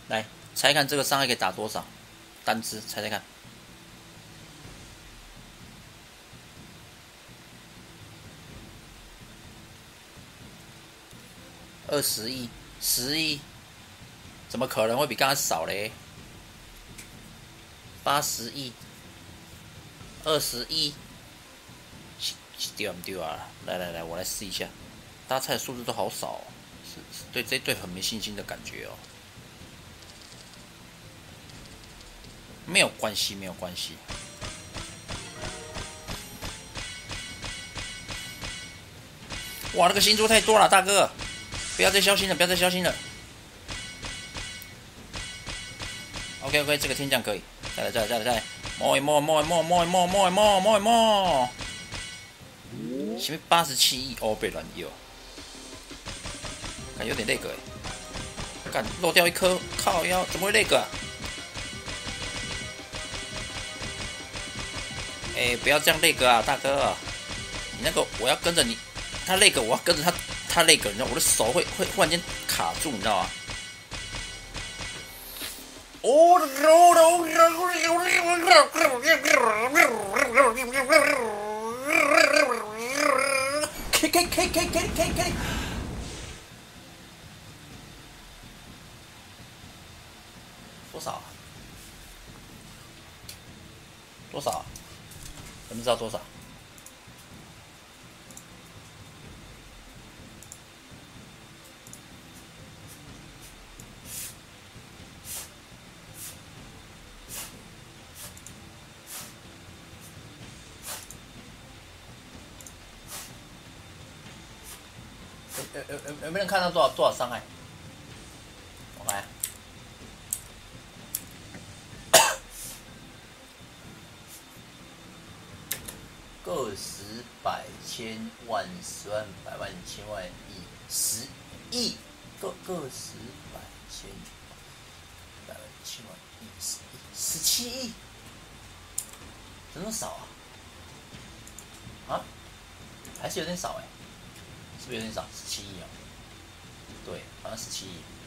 来猜看这个伤害可以打多少？单只猜猜看。20亿、10亿，怎么可能会比刚才少嘞？80亿、20亿，对不对啊？来，我来试一下。大家猜的数字都好少、哦，是对这队很没信心的感觉哦。没有关系，没有关系。哇，那个星座太多了，大哥，不要再消心了，不要再消心了。OK， 这个天降可以，再来，摸一摸，前面87亿欧被乱丢，感觉有点那个哎，干漏掉一颗，靠腰，怎么会那个、啊？不要这样那个啊，大哥，你那个我要跟着你，他那个我要跟着他那个，你知道我的手会忽然间卡住，你知道吗？哦，K， 多少啊？多少啊？你们知道多少？有没有人看到多少伤害？我来。个十百千万十万百万千万亿10亿，个十百千百万千万亿10亿17亿，怎么那么少啊？啊，还是有点少哎、是不是有点少？17亿啊？对，好像17亿。